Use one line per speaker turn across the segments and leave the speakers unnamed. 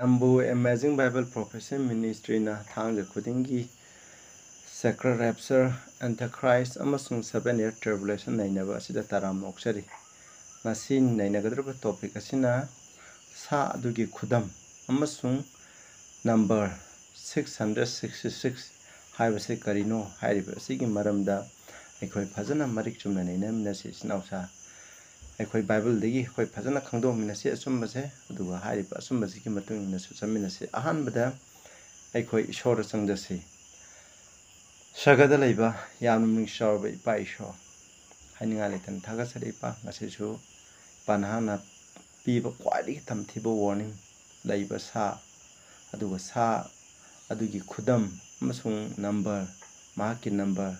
Ambu Amazing Bible Profession Ministry na thangja khudingi Sacred Rapture Antichrist amasung 7-year tribulation nainaba asida taram noksari masin nainagadrba topic asina sa adugi khudam amasung number 666 haibase Karino hairiba asigi maramda aikoi phajana marik chumna nainamina se sinausa aikoi Bible dagi aikoi phajana khangdomina se asumbase aduga hairiba asumbase ki matung ina su chamina se ahanbada aikoi ishora changjase Shagada laiba yamning shorba ipa isho haninga letan thagasari ipa ngasisu panhana piba kwadi tamthiba warning laiba sa aduga sa adugi khudam amasung number mahaki number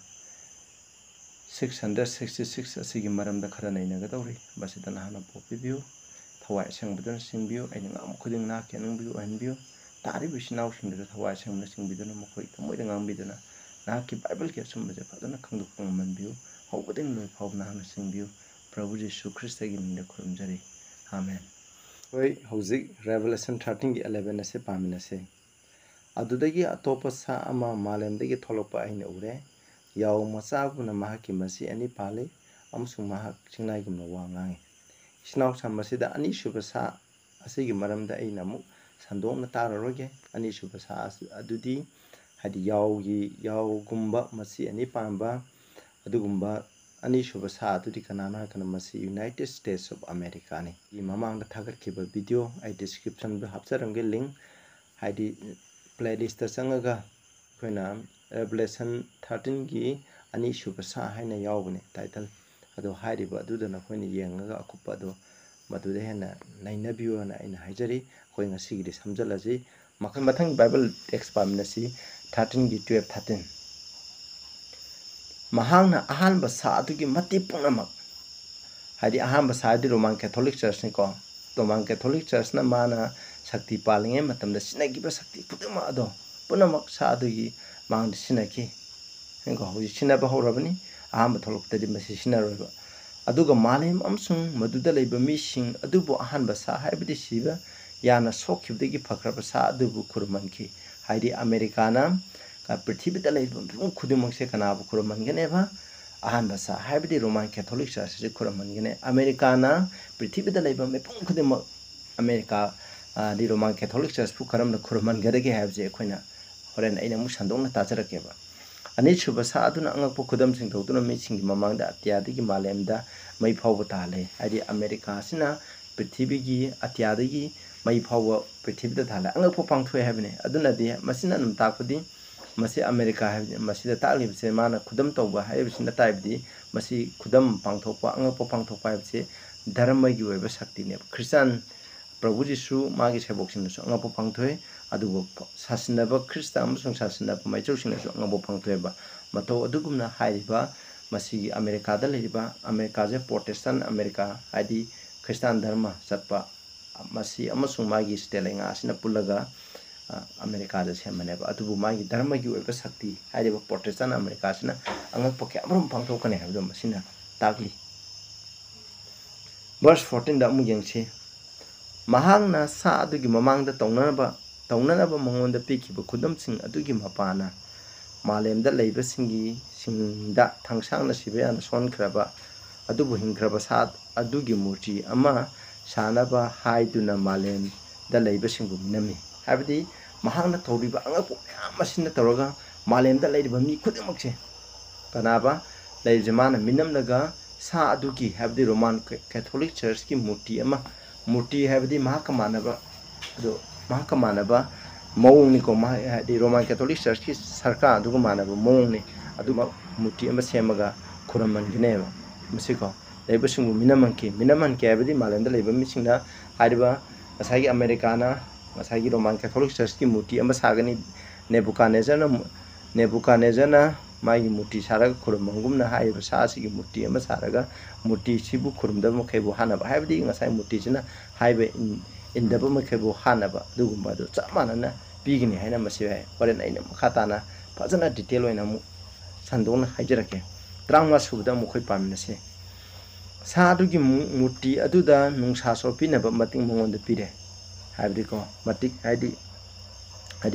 666 asigi maramda khara nainagadawri basidana hana popibiu thawai sangbadana singbiu aina ngam khuding na kenangbiu anbiu tari bisinaw singda thawai sangna singbidana mokoi tamoida ngambidana Naki Bible ke sumbaje fadana khangdu manbiu hawbading loi phawna hana singbiu Prabhu Jesu Christ gi ninde khurumjari amen hoi hauzik Revelation 13 gi 11 ase pamina se adudagi atopa sa ama malemdagi tholokpa aina ure yaw machabuna mahaki masi ani pale amsung mahak singnai gumna wangangi sinaw samasida ani suba sa asigi maramda aina mu sandongna tararoge ani suba sa adudi hadi yaw gumba masi ani pamba adugumba ani suba sa adudi kanana kana masi United States of America ni mamang da thagar kiba video ai description ba hapcharamge link hadi playlist ta changaga koina Revelation 13 gi ani suba sa haina yawbane title ado hairiba adudana koina yengaga akupa do maduda hena nainabiyo na aina haijari koi ngasi gi samjalaji mathang Bible text paminasi 13 gi 12 13 mahangna ahanba sa adugi mati punamak hadi ahanba sa di Roman Catholic Church ni ko Roman Catholic Church na mana sakti palinge matamda sinagiba sakti pudama ado punamak sa adugi mangda sinaki ngo hoji sinaba horabani ahanba tholokta di masi sinaroiba aduga malem amsung maduda leiba mising adubu ahanba sa haibidi siba yana sokhibdagi phakraba sa adubu kurmanki haidi Americana ka prithibida leiba khudimangse kanabu kurmangene ahanba sa haibidi Roman Catholic Church se kurmangene Americana prithibida leiba mepung khudimang America di Roman Catholic Church pu karamna kurmangedage habje khoina horen aina mu sandongna tajarakeba ani suba sa aduna angakpu khudam sing thawtuna mi singi mamangda atyadigi malemda mai phawba tale haidi America sina prithibigi atyadigi mai phawba prithibida thala angakpu pangthoi habne aduna di masina num takudi masi America habne masida talibse mana khudam tawba haibsina taibdi masi khudam pangthokpa angakpu pangthokpa habse dharma gi oiba shakti ne Christian Prabhu Jesu magi seboksin so angakpu pangthoi adugo sasinaba Krista amusung sasinaba maichosing so angakpu pangthoi ba mato adugumna haiba masi America da leiba America je Protestant America haidi Christian dharma satpa masi amusung magi stelenga asina pulaga America da semaneba adubu magi dharma gi oiba shakti haiba Protestant America asina angakpu kyamrum pangthokane habdo masina tagli verse 14 da mu yengse mahangna sa adugi mamangda taunanaba mangonda pikiba khudamsing adugi mapana malemda leiba singda thangsangna sibeyana sonkraba adubu hingkraba sa adugi murti ama sanaba haiduna malem da leiba singbu minami habidi mahangna tawriba angakpu yamasina tawraga malemda leiba mi khudimakse kanaba leijamana minamnaga sa adugi habidi Roman Catholic Church ki murti ama murti habidi mahakamanaba do mahakamanaba mawung ni ko di Roman Catholic Church ki sarka aduga manaba mawung ni aduma murti ama semaga khuramangineba musiko leiba singbu minamanke habidi malemda leiba misingna hariba asagi Americana asagi Roman Catholic Church ki murti ama sagani Nebuchadnezzar na magi murti saraga khurumangumna haiba saasigi murti ama saraga murti sibu khurumda makaibu hanaba haibidi ngasai murti sina haiba indaba makaibu hanaba dugumba do chamanana pigini haina masi horen aina makhatana fajana detail oina mu sandongna haijarake trangma subda mukhoi paminase sa adugi murti aduda nungsa sopinaba mating mongonda pire हाइबदी को मतिक हाइदी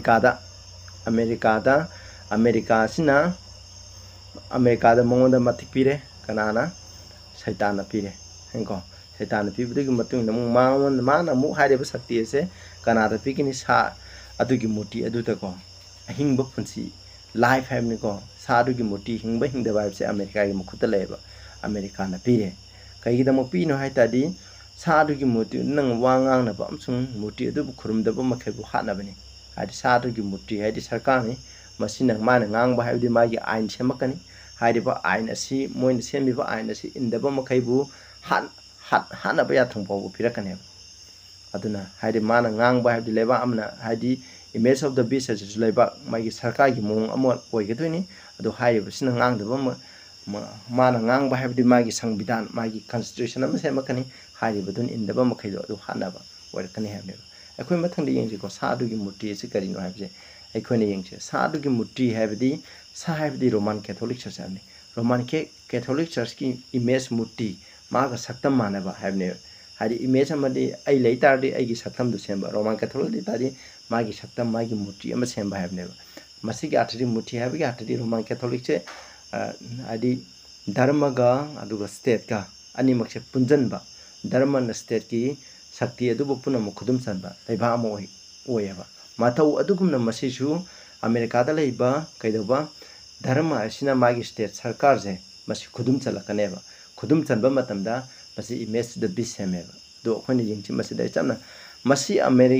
America सिना America मंगोंदा मतिक पीरे कनाना सैतान पीरे Hancko सैतान पीबदगी मतुंग नमु मांगोन माना मु हाइरेब शक्ति असे कनादा पीकिनी सा अदुगी मूर्ति अदुतको अहिंग पुंसी life है को साधुगी मूर्ति हिंग हिंगदबा है अमेरिका की मुखुत लेब अमेरिका पीरे कईदम पीनो है साधुगी मूर्ति नंग वांगांगनब अमसुंग मूर्ति अदुबु खुरुमदब मखैबु हानबनी है साधुगी मूर्ति है सरकार ने मसी नंग मान ngang ba हाइबदी मागी आइन सेमकनी हाइरिबा आइन असि मोइन सेमिबा आइन असि इंदब मखैबु हानब याथंगबाबु पिरकनेब अदुना हाइदि मान ngang ba हाइबदी लेबा अमना हाइदि image of the beast as लेबा मागी सरकार की मोंग अमो ओइगदोइनी अदु हाइरिबसिना ngang दब मान ngang ba हाइबदी मागी संविधान मागी कॉन्स्टिट्यूशन अम सेमकनी हाइरिबदुन इंदब मखैदो अदु हानब ओइरकनी हाइबनेब अखोय मथंग येंजिको साधुगी मूर्ति असे करिनो हाइबजे अखोयने येंजे साधुगी मूर्ति हाइबदी सा हाइबदी रोमन कैथोलिक चर्च हाइबने रोमन कैथोलिक चर्च की इमेज मूर्ति मागा सक्तम मानब हाइबने हाइदि इमेज अमदि आई लेतारदि आइगी सक्तम दु सेंबा रोमन कैथोलिक दितादि मागी सक्तम मागी मूर्ति अम सेंबा हाइबने मसिगी आठदी मूर्ति हाइबगी आठदी रोमन कैथोलिक से हाइदि धर्म गा अदुगा स्टेट का अनिमक्से पुंजनबा धर्म न स्टेट की शक्ति अदुबु पुनम खुदुम सनबा तैबा अम ओयबा माथौ अदुगुमना मसिसु अमेरिका दा लेबा कैदोबा धर्म असिना मागी स्टेट सरकार जे मसि खुदुम चलकनेबा खुदुम चनबा मतमदा मसि इमेज द बीस्ट सेमेबा दो अखोयने यिंगछि मसि दै चमना मसि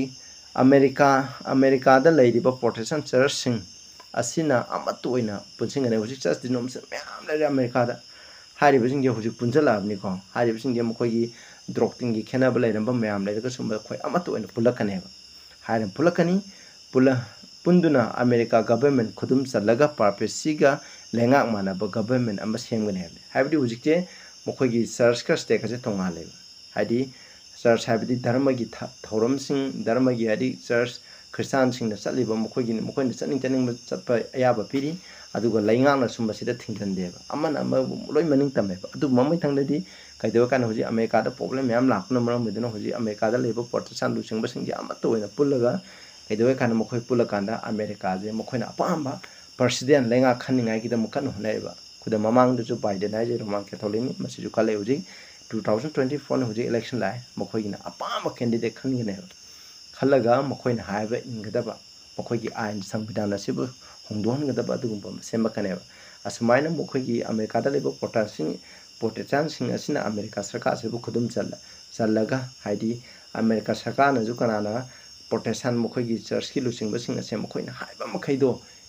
अमेरिका दा लेरिबा प्रोटेस्टेंट चर्च सिंग असिना अमत ओइना पुनसिंगने हुजि चर्च डिनोमिनेशन मैम लेरे अमेरिका दा हारिबसिंगे हुजि पुंजलाबनि को हारिबसिंगे मखोयगी ड्रॉक्टिंग की खेनाब लेरंबा मैम लेरगा सुंबा खोय अमत ओइना पुलकनेबा हारिम पुलकनी पुंदुना अमेरिका गवर्नमेंट खुदुम चलगा पर्पसिगा लेंगाक मानब गवर्नमेंट अमा सेमगने हाइबदी हुजिके मखोयगी चर्च का स्टेट का तोंगाले हाइदी चर्च हाइबदी धर्म की थौरम सिंग धर्म की हाइदी चर्च क्रिस्टियन सिंग चलिबा मखोयन चनिंग चटप अयाबा पीरी अदुगा लेंगाकना सुंबसिदा थिंगदनदेबा अमन अम लोय मनिंग तमेबा अदु ममै थंगददी कैदो कान हुजि अमेरिका दा प्रॉब्लम मैम लाखना मरम बिदनो हुजि अमेरिका दा लेबा प्रोटेस्टेंट लुसिंग बसिंग अमत ओइना पुल्लगा कैदो कान मखोय पुल्लकांदा अमेरिका जे मखोयना अपांबा प्रेसिडेंट लेंगा खनिंगाय की दम कन होनायबा खुदा ममांग दु बाइडेन हाइजे रोमन कैथोलिक मसिजु काले हुजि 2024 ने हुजि इलेक्शन लाय मखोयगिना अपांबा कैंडिडेट खनिगने खलगा मखोयना हायबा इंगदबा मखोयगी आइन संविधान असिबु होंदोहनगदबा अदुगुंबा सेमकनेबा असुमायना मखोयगी अमेरिका दा लेबा प्रोटेस्टेंट सिंग असिना अमेरिका सरकार से खुदुम चलगा हाइदी अमेरिका सरकार नजु कनाना प्रोटेस्टेंट मखोयगी चर्च की लुसिंग बसिंग असे मखोयना हाइबा मखैदो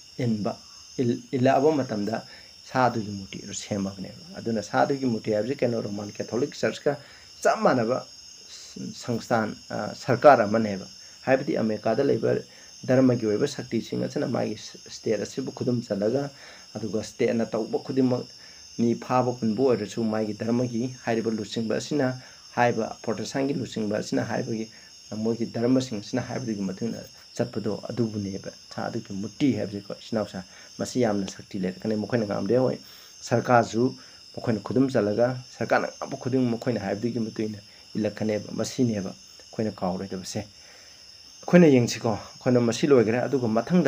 इलाबा मतमदा साधुगी मूर्ति रु सेमबनेबा अदुना साधुगी मूर्ति हाइबजे केनो रोमन कैथोलिक चर्च का चप मानबा संस्थान सरकार अमनेबा हाइबदी अमेरिका दा लेबा धर्म की ओइबा शक्ति सिंग अचना मागी स्टेट असिबु खुदुम चलगा अदुगा स्टेट ना तौबा खुदिम नि फाबा पुनबो ओइरसु मागी धर्म की हाइबा लुसिंगबा असिना हाइबा प्रोटेस्टेंट की लुसिंगबा असिना हाइबगी मोगी धर्म सिंग असिना हाइबदी मथुना चटपदो अदुबुनेबा साधुगी मूर्ति हाइबजे को सिनावसा मसि यामना शक्ति लेर कने मखोयना गामदे होय सरकार जु मखोयना खुदुम चलगा सरकार ना अब खुदुम मखोयना हाइबदी मतुइना इलखनेबा मसिनेबा खोयना कावरोइदबसे खोयना येंगसिको खोयना मसि लोइगरे अदुगा मथंगदा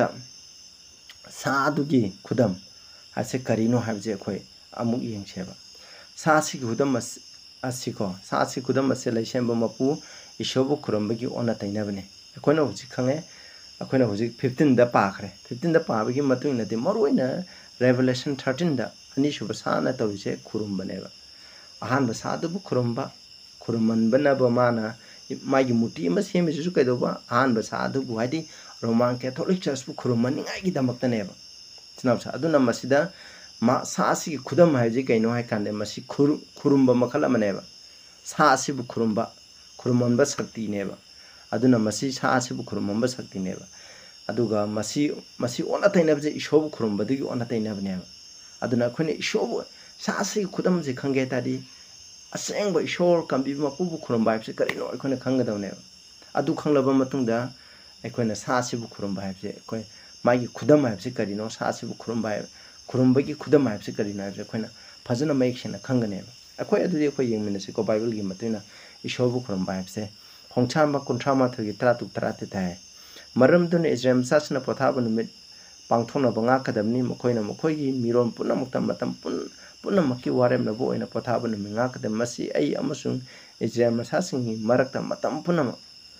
साधुगी खुदम हासे करिनो हाइबजे खोय अमुक येंगसेबा सासी खुदम असिको सासी खुदम असे लैसेंबा मपु इशोबु खुरमबगी ओना तैनबने खोयना हुजि खंगे खोयना हुजि 15 दा पाखरे 15 दा पाबगी मतुइना दे मरोइना रेवलेशन 13 दा अनिसुबा साना तौइसे खुरुमबनेबा अहानबा साधुबु खुरुमनबनबा माना मागी मूर्ति अमा सेमिसु कैदोबा अहानबा साधुबु हाइदी रोमन कैथोलिक चर्च बु खुरुमनिंगाइगी दमक्तनेबा सिनावसा अदुना मसिदा मा सासी खुदम हाइजे कैनो हाइ कांदे मसि खुरुमबा मखल अमनेबा सासीबु खुरुमनबा शक्ति नेबा अदुना मसि सासीबु खुरुमनबा शक्ति नेबा अदुगा मसि ओना तैनबजे इशोबु खुरुमबदगी ओना तैनबनेबा अदुना खोने इशोबु सासी खुदम जे खंगे तादी असेंग ईश्वर कमी मपुबु खुरम हाइबसे करिनो अखोने खंगदवनेबा अदु खंगलबा मतुंगदा अखोने सासिबु खुरम हाइबसे अखोय मागी खुदम हाइबसे करिनो सासिबु खुरमबगी खुदम हाइबसे करिनो हाइबसे अखोयना फजना मयेक सेना खंगनेबा अखोय अदुदि अखोय येंगमिनसे को बाइबल गी मतुइना ईश्वरबु Khurram हाइबसे Khongchamba kuntrama thogi tratuk trate tai. Maram dun Israel sasna pothaba numit pangthona banga kadamni mokoina mokoigi miron puna mukta matam puna maki warem na bo ina pothaba numit nga kadam masi ai amasung Israel masasingi marakta matam puna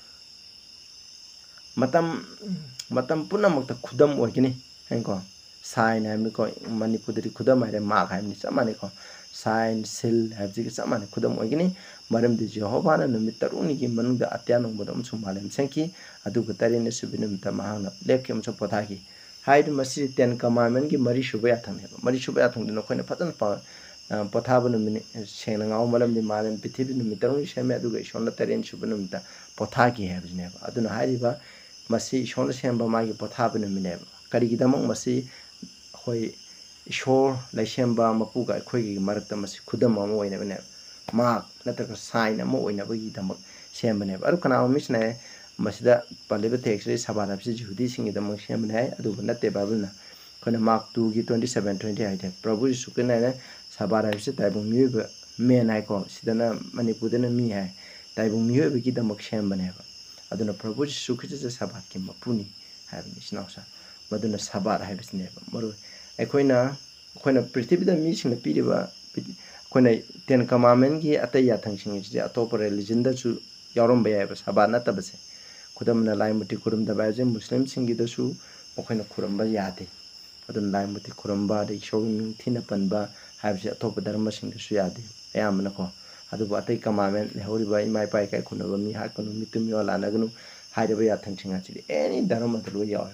matam puna mukta khudam oigini henko sign hamni ko manipudri khudam hare mak hamni samane ko sign sil habji ki samane khudam oigini maram di Jehovah na numit taruni ki manungda atyanong bodom sumalem senki adu gutari subinum ta mahana lepkem so pothaki haid masi 10 commandment ki mari shubaya thang heba mari shubaya thang dino khoina patan pa pothaba numit sena ngaw malam di malam pithibi numit taruni sheme adu ga ishona taren subinum ta pothaki habjine heba aduna hariba masi ishona semba magi pothaba numit heba kari gidamong masi hoi ishor laisemba mapuga khoi marakta masi khudam ama oina bane mak nataka sign ama oina bagi damak sembane aru kana misna masida paleba text re sabara bisi judi singi damak sembane adu natte bible na khona mark 2 gi 27-20 ai prabhu sukena ne sabara bisi taibung miyoba men ai ko sidana manipudana mi hai taibung miyoba gi damak sembane ba aduna prabhu sukhicha sabat ki mapuni haibni sinausa maduna sabat haibisne ba maru akoina prithibida mi singna piriba akoina 10 commandment gi atay yathang sing ji atop religion da su yarom ba yaba sabat na tabase khudamna laimuti kurum da baje muslim singi da su akoina kurum ba yade adun laimuti kurum ba de showing thina panba habje atop dharma sing da su yade ayamna ko adu ba atay commandment lehori ba imai pai kai khunaba mi ha kunu mitum yo lana gnu haide ba yathang singa ji any dharma da lo yaw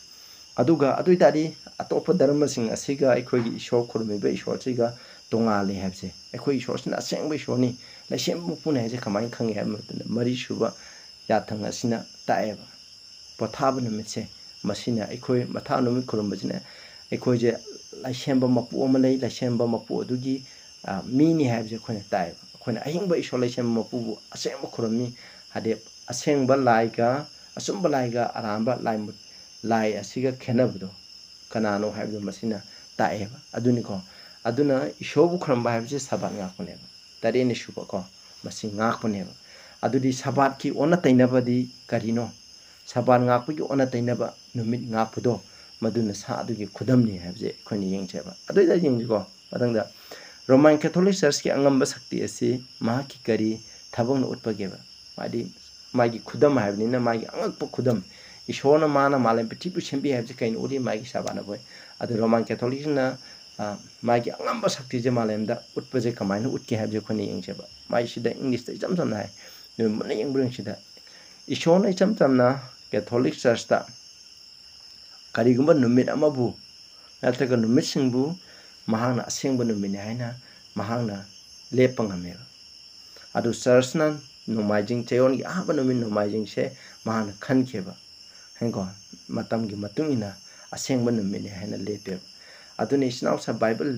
aduga aduitari atop dharma sing asiga ekhogi ishor khurmi ba ishor siga tongali habse ekhoi ishor sin aseng ba ishor ni laisem pune je kamai khangi ha mari shuba yathang asina taeba pothaba numitse masina ekhoi matha numit khurumba jina ekhoi je laisemba mapu amalai laisemba mapu adugi mini habje khone taeba khone ahingba ishor laisemba mapu asengba khurumi hade asengba laiga asumba laiga aramba laimut lai asiga khenabdo kanano haibdo masina taeba aduni ko aduna ishobu khuramba habje sabat nga khoneba tarene shuba ko masi nga khoneba adudi sabat ki ona tainabadi karino sabat nga pu ki ona tainaba numit nga pudo maduna sa adugi khudamni habje khoni yengcheba aduida yengko adangda Roman Catholic Church ki angamba sakti asi ma ki kari thabang utpageba madi magi khudam habni na magi angakpa khudam ishona mana malam pitipu sembi habje kain uri magi sabana boy adu Roman Catholic na magi angamba sakti je malamda utpaje kamaina utke habje khoni yengcheba mai sida English ta jam jam nai mun yengbrung sida ishona jam jam na Catholic Church ta karigumba numit amabu natraga numit singbu mahangna asengba numit haina mahangna lepangame adu church na nomajing cheon gi aba numit nomajing se mahangna khankheba hengo matam gi matungina asengba numit haina lepe aduni isnaw sa bible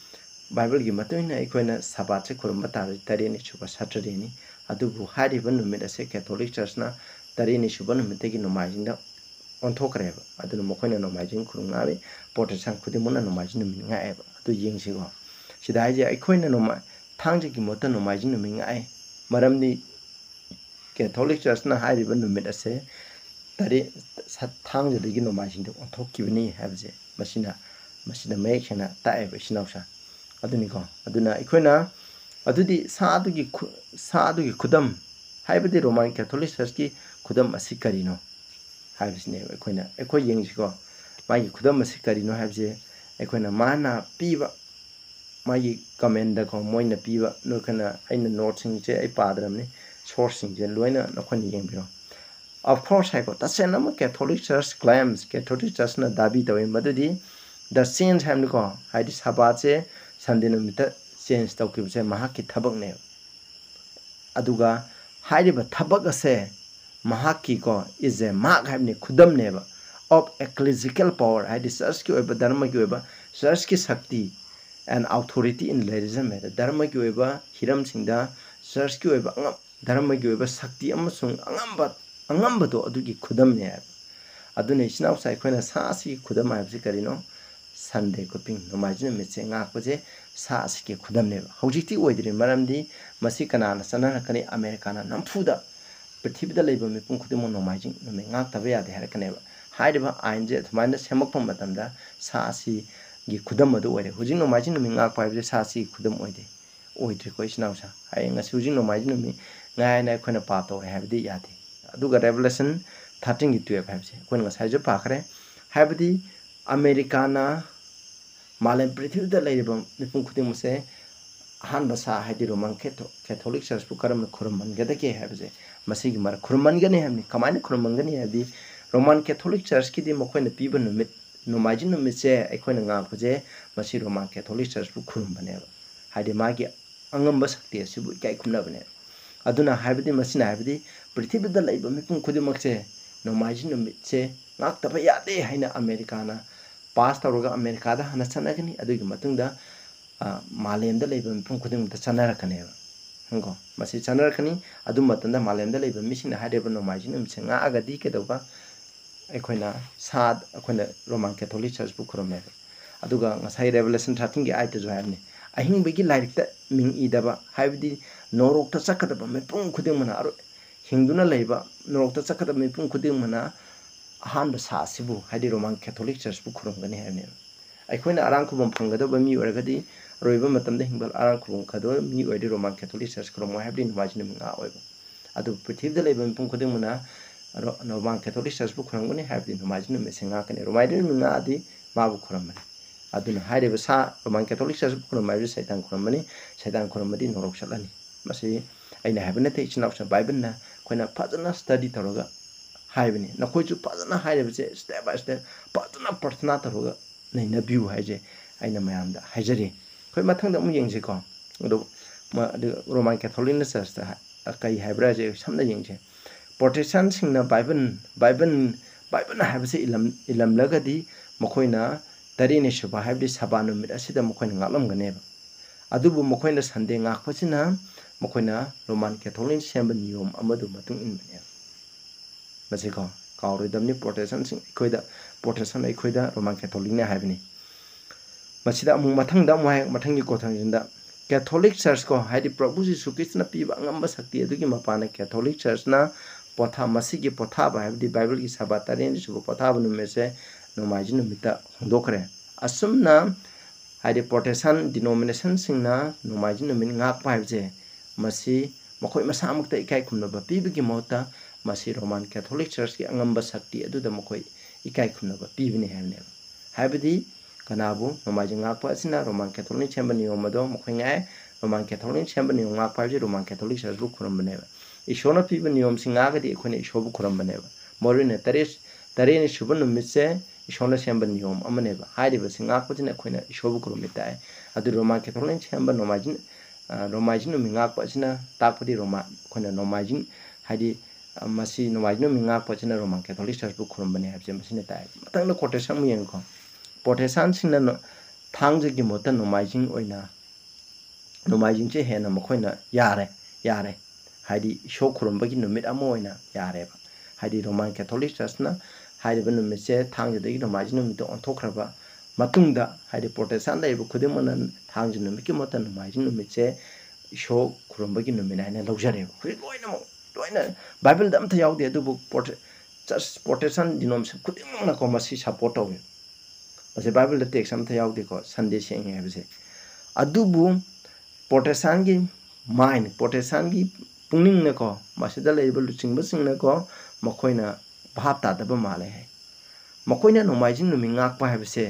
gi matungina ekoina sabat se khurumba tareni chuba saturday ni adubu hariba numit ase Catholic Church na tareni chuba numit gi nomajing da onthokraeba aduna mokoina nomajing khurungabe protestant khudimuna nomajing numit ngaeba adu yengsigo sida haje ekoina noma thangje gi mota nomajing numit ngai maramni Catholic Church na hariba numit ase tare thangje gi nomajing da onthokibni habje masina mayekna taeba sinawsa aduni ko aduna ekoina adudi saadugi khudam haibadi Roman Catholic Church ki khudam asi karino habisne ekoina ekoi yengsigo magi khudam asi karino habje ekoina mana piba magi comment da ko moina piba no kana aina note sing je ai padramni source sing je loina nokhoni yengbiro of course I got tasenama Catholic Church claims Catholic Church na dabi tawe madudi the change ham ko haidi sabache Sunday numita change tawkibse mahaki thabak ne aduga hairiba thabak ase mahaki ko is a mark hamni khudam neba of ecclesiastical power haidi church ki oba dharma ki oba church ki shakti and authority in religion me dharma ki oba hiram singda church ki oba angam dharma ki oba shakti amasung angamba do adugi khudam ne adune isnaw sai khoina saasi khudam habsi karino Sunday coping nomajin meche ngakpaje saasi ki khudam ne hojikti oidri maramdi masi kana na sanana kani America na namfuda पृथ्वीदा lab मिपुम खुदिम नोमाइजिंग नुमि ngak tabe yade harakane ba haideba ainje thmaina semakpa matamda saasi gi khudam adu oire hujing nomaijing numi ngak paibje saasi khudam oide oidre ko isnausa hai ngasi hujing nomaijing numi ngai na khona pa to habdi yade aduga revelation 13 gi 12 habse kon ngasai jo pakhre habdi america na malem prithivida leibam mipum khudim se han basa haidi roman catholic church pu karam khurman gada ke habse masigi mar khurman gane hamni kamaina khurman gane hadi roman catholic church ki di mokhoi na piba numit nomaji numit se aikhoina nga phuje masi roman catholic church pu khurm bane haidi magi angamba sakti asibu kai khumna bane aduna habdi masina habdi prithivida leiba mipum khudimak se nomaji numit se ngak taba yade haina america na pass tawraga america da hana chanagani adugi matungda मालेमदा लेबा मिपुम खुदिंगदा चनारकनेबा हंगो मसी चनारकनी अदु मतंदा मालेमदा लेबा मिसिना हादेबा नोमाइजि नमसे nga agadi kedoba एखोइना साद एखोइना रोमान कैथोलिक चर्च बु खुरमे अदुगा ngasai revelation 13 gi aite jo habni ahing begi lairikta ming idaba haibdi norokta chakadaba mipum khuding mana aro hingduna leiba norokta chakadaba mipum khuding mana ahan ba sasibu haidi roman catholic church bu khurumgani habni ꯑꯩꯈꯣꯏꯅ ꯑꯔꯥꯡ ꯈꯨꯕꯝ ꯐꯪꯒꯗꯕ ꯃꯤ ꯑꯣꯏꯔꯒꯗꯤ ꯑꯔꯣꯏꯕ ꯃꯇꯝꯗ ꯍꯤꯡꯕ ꯑꯔꯥꯡ ꯈꯨꯕꯝ ꯈꯗꯣ ꯃꯤ ꯑꯣꯏꯗꯤ Roman Catholic ꯆꯔꯆ ꯈꯨꯔꯨꯝꯃꯣꯏ ꯍꯥꯏꯕꯗꯤ ꯅꯣꯡꯃꯥꯏꯖꯤꯡ ꯅꯨꯃꯤꯠ ꯉꯥ ꯑꯣꯏꯕ ꯑꯗꯨ ꯄ꯭ꯔꯤꯊꯤꯕꯤꯗ ꯂꯩꯕ ꯃꯤꯄꯨꯝ ꯈꯨꯗꯤꯡꯃꯛꯅ ꯔꯣꯃꯥꯟ ꯀꯦꯊꯣꯂꯤꯛ ꯆꯔꯆꯄꯨ ꯈꯨꯔꯨꯝꯒꯅꯤ ꯍꯥꯏꯕꯗꯤ ꯅꯣꯡꯃꯥꯏꯖꯤꯡ ꯅꯨꯃꯤꯠꯁꯦ ꯉꯥꯛꯀꯅꯤ ꯅꯣꯡꯃꯥꯏꯖꯤꯡ ꯅꯨꯃꯤꯠ ꯉꯥꯛꯑꯗꯤ ꯃꯥꯕꯨ ꯈꯨꯔꯨꯝꯕꯅꯤ ꯑꯗꯨꯅ ꯍꯥꯏꯔꯤꯕ ꯁꯥ ꯔꯣꯃꯥꯟ ꯀꯦꯊꯣꯂꯤꯛ ꯆꯔꯆꯄꯨ ꯈꯨꯔꯨꯝꯕ ꯍꯥꯏꯕꯁꯤ ꯁꯩꯇꯥꯟ ꯈꯨꯔꯨꯝꯕꯅꯤ ꯁꯩꯇꯥꯟ ꯈꯨꯔꯨꯝꯕꯗꯤ ꯅꯣꯔꯣꯛ ꯆꯠꯂꯅꯤ ꯃꯁꯤ ꯑꯩꯅ ꯍꯥꯏꯕ ꯅꯠꯇꯦ ꯏꯆꯤꯟ ꯏꯅꯥꯎꯁꯤꯡ ꯕꯥꯏꯕꯜꯅ ꯑꯩꯈꯣꯏꯅ ꯐꯖꯅ ꯁ꯭ꯇꯗꯤ ꯇꯧꯔꯒ ꯍꯥꯏꯕꯅꯤ ꯅꯈꯣꯏꯁꯨ ꯐꯖꯅ ꯍꯥꯏꯔꯤꯕꯁꯦ ꯁ꯭ꯇꯦꯞ ꯕꯥꯏ ꯁ꯭ꯇꯦꯞ ꯐꯖꯅ ꯄ꯭ꯔꯊꯅꯥ ꯇꯧꯔꯒ ꯅꯩꯅꯕꯤꯌꯨ ꯍꯥꯏꯁꯦ ꯑꯩꯅ ꯃꯌꯥꯝꯗ ꯍꯥꯏꯖꯔꯤ ꯑꯩꯈꯣꯏ ꯃꯊꯪꯗ ꯑꯃꯨꯛ ꯌꯦꯡꯁꯤꯀꯣ ꯑꯗꯣ ꯔꯣꯃꯥꯟ ꯀꯦꯊꯣꯂꯤꯛ ꯆꯔꯆꯇ ꯀꯩ ꯍꯥꯏꯕ꯭ꯔꯥꯁꯦ ꯁꯝꯅ ꯌꯦꯡꯁꯦ ꯄ꯭ꯔꯣꯇꯦꯁꯇꯥꯟꯁꯤꯡꯅ ꯕꯥꯏꯕꯜꯅ ꯍꯥꯏꯕꯁꯦ इलमलगदी मखोइना तरेने सुबा हाइबदि सभा नुमित असिदा मखोइना ngaklamganeba adubu मखोइना संडे ngakpasina मखोइना रोमान कैथोलिक सेंब नियम अमदु मतुंग इनबने मसेको काउरोदमनि प्रोटेस्टेंट सिंग इखोइदा प्रोटेस्टेंट इखोइदा रोमान कैथोलिक ने हाइबनि मसिदा अमु मथंगदा मथंगि कोथंगिंदा कैथोलिक चर्च को हाइदि प्रभु यीशु ख्रिस्टना पीबा अंगम शक्ति अदुगी मपाना कैथोलिक चर्च ना पोथा मसीगी पोथा हाइबदि बाइबल की सभा तरेन सुबो पोथा बनुमेसे नोमाइजि नुमिता होंदोखरे असुमना हाइदि प्रोटेस्टेंट डिनोमिनेशन सिंगना नोमाइजि नुमिन ngak पाइबजे मसी मखोइ मसामुक्ता इकाइ खुमनबा पीबगी महता मसी रोमान कैथोलिक चर्च की अंगम शक्ति अदुदा मखोइ इकाइ खुमनबा पीबनि हाइबने हाइबदि कनाबु नोमाइजि ngak पासिना रोमान कैथोलिक सेंब नियम मदो मखोइ ngaय रोमान कैथोलिक सेंब नियम ngak पाइबजे रोमान कैथोलिक चर्च बु खुरमबनेबा ईश्वरना पीब नियम सिंगागदि इखोने ईश्वरबु खुरमबनेबा मोरिने तरेने सुबन नुमितसे ईश्वरना सेंब नियम अमनेबा हाइदिबा सिंगाकपजिना इखोइना ईश्वरबु खुरमिताय अदु रोमान कैथोलिक सेंब नोमाइजिन नुमि ngakपजिना ताकपदि रोमा इखोइना नोमाइजिन हाइदि मसी नोमाइजिन नुमि ngakपजिना रोमान कैथोलिक चर्च बु खुरमबने हाइबजे मसिने ताय मतंगना कोटेशन मु यंगखो प्रोटेस्टेंट सिंगना थांगजगी मोता नोमाइजिन ओइना नोमाइजिन चे हेना मखोइना यारे हाइदि शो खुरमबगी नुमित अमो ओइना यारेबा हाइदि रोमान कैथोलिक चर्चना हाइदिबा नुमितसे थांगजदगी नोमाइजिन नुमित ओंथोखरबा मतुंगदा हाइदि प्रोटेस्टेंट लाइब खुदिमना थांगज नुमितकी मोता नोमाइजिन नुमितसे शो खुरमबगी नुमित हाइना लौजरेबा खुइ लोइना बाइबल दमथा यावदे अदुबु चर्च प्रोटेस्टेंट डिनोमिनेशन खुदिमना को मसी सपोर्ट तौवे मसे बाइबल टेक्स्ट अमथा यावदे को संडे सेंगे हाइबसे अदुबु प्रोटेस्टेंट की माइंड प्रोटेस्टेंट की पुंगनिंग ने को मसिदा लेबल लुचिंगबा सिंगने को मखोइना भाव तादबा माले है मखोइना नोमाइजिन नुमि ngakpa हाइबसे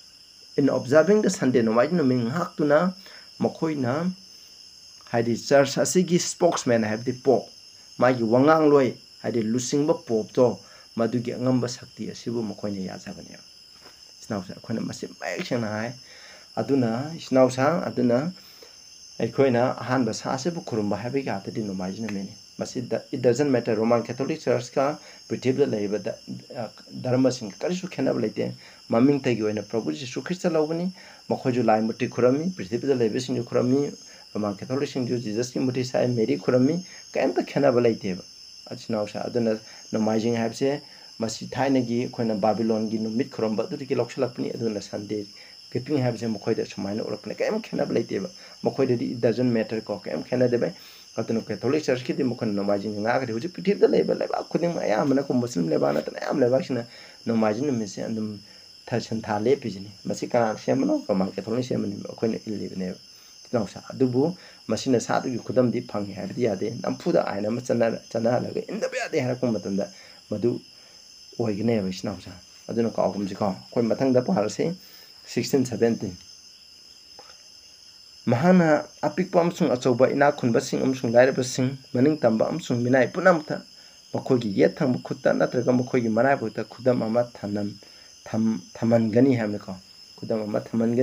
इन ऑब्जर्विंग द संडे नोमाइजिन नुमि ngakतुना मखोइना हाइदि चर्च असिगी स्पोक्समैन हाइबदि पोप मागी वंगांग लोय हाइदि लुचिंगबा पोप तो मदुगी अंगंबा शक्ति असिबु मखोइना याजाबने स्नाउसा अखोइना मसि मैक्सेना हाय अदुना स्नाउसा अदुना अखोइना अहानबा सासेबु खुरुमबा हाइबे गातदि नोमाइजिन नुमिनि मसि it doesn't matter Roman Catholic church का पृथ्वीदा लेबा धर्म सिंग करिसु खेनब लेते ममिंग तैगी ओइना प्रभु यीशु ख्रिस्ट लौबनि मखोजु लाइ मुति खुरमी पृथ्वीदा लेबे सिंग खुरमी रोमान कैथोलिक सिंग जीसस की मुति साइ मेरी खुरमी कैमता खेनब लेतेबा अचिनाउसा अदुना नोमाइजिन हाइबसे मसि थाइनगी अखोइना बाबिलोन की नुमित खुरमबा दुदि लौखलपनि अदुना संडे कीपिंग हाइबसे मखोइदा सुमाइना उरपने कैम खेनब लेतेबा मखोइदि इट डजंट मैटर को कैम खेनदेबे ꯑꯗꯨꯅ ꯀꯦꯊꯣꯂꯤꯛ ꯆꯔꯆꯀꯤꯗꯤ ꯃꯈꯣꯏꯅ ꯅꯣꯡꯃꯥꯏꯖꯤꯡ ꯉꯥꯛꯒꯗꯤ ꯍꯧꯖꯤꯛ ꯄ꯭ꯔꯤꯊꯤꯕꯤꯗ ꯂꯩꯕ ꯂꯩꯕꯥꯛ ꯈꯨꯗꯤꯡꯃꯛ ꯑꯌꯥꯝꯕꯅ ꯃꯨꯁꯂꯤꯝ ꯂꯩꯕꯥꯛ ꯅꯠꯇꯅ ꯑꯌꯥꯝꯕ ꯂꯩꯕꯥꯛꯁꯤꯅ ꯅꯣꯡꯃꯥꯏꯖꯤꯡ ꯅꯨꯃꯤꯠꯁꯦ ꯑꯗꯨꯝ ꯁꯤꯟꯊꯥ ꯂꯦꯞꯄꯤꯁꯤꯅꯤ ꯃꯁꯤ ꯀꯅꯥꯅ ꯁꯦꯝꯕꯅꯣ ꯔꯣꯃꯥꯟ ꯀꯦꯊꯣꯂꯤꯛ ꯁꯦꯝꯕꯅꯤ ꯑꯩꯈꯣꯏꯅ ꯏꯜꯂꯤꯕꯅꯦꯕ ꯏꯅꯥꯎꯁꯥ ꯑꯗꯨꯕꯨ ꯃꯁꯤꯅ ꯁꯥꯗꯨꯒꯤ ꯈꯨꯗꯝꯗꯤ ꯐꯪꯉꯤ ꯍꯥꯏꯕꯗꯤ ꯌꯥꯗꯦ ꯅꯝꯐꯨꯗ ꯑꯥꯏꯟ ꯑꯃ ꯆꯠꯅꯍꯜꯂꯒ ꯏꯟꯗꯕ ꯌꯥꯗꯦ ꯍꯥꯏꯔꯛꯄ ꯃꯇꯝꯗ ꯃꯗꯨ ꯑꯣꯏꯒꯅꯦꯕ ꯏꯅꯥꯎꯁꯥ ꯑꯗꯨꯅ ꯀꯥꯎꯒꯨꯝꯁꯤꯀꯣ ꯑꯩꯈꯣꯏ ꯃꯊꯪꯗ ꯄꯥꯔꯁꯤ 16-17 ꯃꯍꯥꯛꯅ ꯑꯄꯤꯛꯄ ꯑꯃꯁꯨꯡ ꯑꯆꯧꯕ ꯏꯅꯥꯛ ꯈꯨꯟꯕꯁꯤꯡ ꯑꯃꯁꯨꯡ ꯂꯥꯏꯔꯕꯁꯤꯡ ꯃꯅꯤꯡꯇꯝꯕ ꯑꯃꯁꯨꯡ ꯃꯤꯅꯥꯏ ꯄꯨꯝꯅꯃꯛꯇ ꯃꯈꯣꯏꯒꯤ ꯌꯦꯠ ꯊꯪꯕ ꯈꯨꯠꯇ ꯅꯠꯇ꯭ꯔꯒ ꯃꯈꯣꯏꯒꯤ ꯃꯔꯥꯏꯕꯛꯇ ꯈꯨꯗꯝ ꯑꯃ ꯊꯝꯍꯟꯒꯅꯤ ꯍꯥꯏꯕꯅꯤꯀꯣ ꯈꯨꯗꯝ ꯑꯃ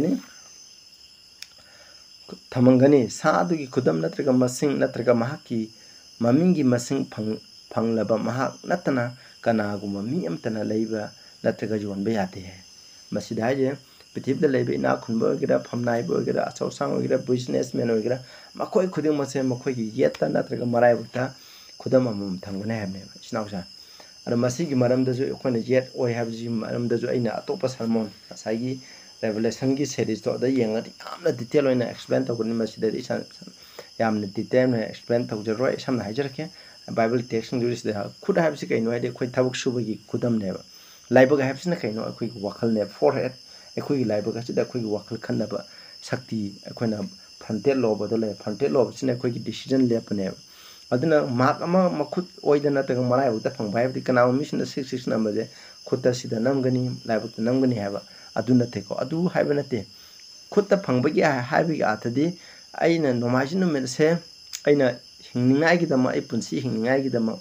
ꯊꯝꯍꯟꯒꯅꯤ ꯁꯥ ꯑꯗꯨꯒꯤ ꯈꯨꯗꯝ ꯅꯠꯇ꯭ꯔꯒ ꯃꯁꯤꯡ ꯅꯠꯇ꯭ꯔꯒ ꯃꯍꯥꯛꯀꯤ ꯃꯃꯤꯡꯒꯤ ꯃꯁꯤꯡ ꯐꯪꯂꯕ ꯃꯍꯥꯛ ꯅꯠꯇꯅ ꯀꯅꯥꯒꯨꯝꯕ ꯃꯤ ꯑꯃꯇꯅ ꯂꯩꯕ ꯅꯠꯇ꯭ꯔꯒ ꯌꯣꯟꯕ ꯌꯥꯗꯦ ꯃꯁꯤꯗ ꯍꯥꯏꯁꯦ ꯄ꯭ꯔꯤꯊꯤꯕꯤꯗ ꯂꯩꯕ ꯏꯅꯥꯛ ꯈꯨꯟꯕ ꯑꯣꯏꯒꯦꯔꯥ ꯐꯝꯅꯥꯏꯕ ꯑꯣꯏꯒꯦꯔꯥ ꯑꯆꯧ ꯑꯁꯥꯡ ꯑꯣꯏꯒꯦꯔꯥ ꯕꯤꯖꯤꯅꯦꯁꯃꯦꯟ ꯑꯣꯏꯒꯦꯔꯥ ꯃꯈꯣꯏ ꯈꯨꯗꯤꯡꯃꯛꯁꯦ ꯃꯈꯣꯏꯒꯤ ꯌꯦꯠꯇ ꯅꯠꯇ꯭ꯔꯒ ꯃꯔꯥꯏꯕꯛꯇ ꯈꯨꯗꯝ ꯑꯃꯃꯝ ꯊꯝꯒꯅꯤ ꯍꯥꯏꯕꯅꯦꯕ ꯏꯆꯤꯟꯅꯥꯎꯁꯥ ꯑꯗꯣ ꯃꯁꯤꯒꯤ ꯃꯔꯝꯗꯁꯨ ꯑꯩꯈꯣꯏꯅ ꯌꯦꯠ ꯑꯣꯏ ꯍꯥꯏꯕꯁꯤꯒꯤ ꯃꯔꯝꯗꯁꯨ ꯑꯩꯅ ꯑꯇꯣꯞꯄ ꯁꯔꯃꯣꯟ ꯉꯁꯥꯏꯒꯤ ꯔꯦꯚꯦꯂꯦꯁꯟꯒꯤ ꯁꯦꯔꯤꯁꯇꯣ ꯑꯗ ꯌꯦꯡꯉꯗꯤ ꯌꯥꯝꯅ ꯗꯤꯇꯦꯜ ꯑꯣꯏꯅ ꯑꯦꯛꯁꯄ꯭ꯂꯦꯟ ꯇꯧꯒꯅꯤ ꯃꯁꯤꯗꯗꯤ ꯌꯥꯝꯅ ꯗꯤꯇꯦꯜ ꯑꯣꯏꯅ ꯑꯦꯛꯁꯄ꯭ꯂꯦꯟ ꯇꯧꯖꯔꯣꯏ ꯁꯝꯅ ꯍꯥꯏꯖꯔꯛꯀꯦ ꯕꯥꯏꯕꯜ ꯇꯦꯛꯁꯁꯤꯡꯗꯨ ꯁꯤꯗ ꯈꯨꯠ ꯍꯥꯏꯕꯁꯤ ꯀꯩꯅꯣ ꯍꯥꯏꯗꯤ ꯑꯩꯈꯣꯏ ꯊꯕꯛ ꯁꯨꯕꯒꯤ ꯈꯨꯗꯝꯅꯦꯕ ꯂꯥꯏꯕꯛ ꯍꯥꯏꯕꯁꯤꯅ ꯀꯩꯅꯣ ꯑꯩꯈꯣꯏꯒꯤ ꯋꯥꯈꯜꯅꯦꯕ ꯐꯣꯔꯍꯦꯗ ꯑꯩꯈꯣꯏꯒꯤ ꯂꯥꯏꯕꯛ ꯑꯁꯤꯗ ꯑꯩꯈꯣꯏꯒꯤ ꯋꯥꯈꯜ ꯈꯟꯅꯕ ꯁꯛꯇꯤ ꯑꯩꯈꯣꯏꯅ ꯐ꯭ꯔꯟꯇꯦꯜ ꯂꯣꯕꯗ ꯂꯩ ꯐ꯭ꯔꯟꯇꯦꯜ ꯂꯣꯕꯁꯤꯅ ꯑꯩꯈꯣꯏꯒꯤ ꯗꯤꯁꯤꯖꯟ ꯂꯦꯞꯄꯅꯦꯕ ꯑꯗꯨꯅ ꯃꯍꯥꯛ ꯑꯃ ꯃꯈꯨꯠ ꯑꯣꯏꯗ ꯅꯠꯇ꯭ꯔꯒ ꯃꯔꯥꯏꯕꯛꯇ ꯐꯪꯕ ꯍꯥꯏꯕꯗꯤ ꯀꯅꯥꯒꯨꯝꯕ ꯃꯤꯁꯤꯅ 666 ꯅꯝꯕꯁꯦ ꯈꯨꯠꯇ ꯁꯤꯗ ꯅꯝꯒꯅꯤ ꯂꯥꯏꯕꯛꯇ ꯅꯝꯒꯅꯤ ꯍꯥꯏꯕ ꯑꯗꯨ ꯅꯠꯇꯦꯀꯣ ꯑꯗꯨ ꯍꯥꯏꯕ ꯅꯠꯇꯦ ꯈꯨꯠꯇ ꯐꯪꯕꯒꯤ ꯍꯥꯏꯕꯒꯤ ꯑꯥꯔꯊꯗꯤ ꯑꯩꯅ ꯅꯣꯡꯃꯥꯏꯖꯤꯡ ꯅꯨꯃꯤꯠ ꯑꯁꯦ ꯑꯩꯅ ꯍꯤꯡꯅꯤꯡꯉꯥꯏꯒꯤꯗꯃꯛ ꯑꯩ ꯄꯨꯟꯁꯤ ꯍꯤꯡꯅꯤꯡꯉꯥꯏꯒꯤꯗꯃꯛ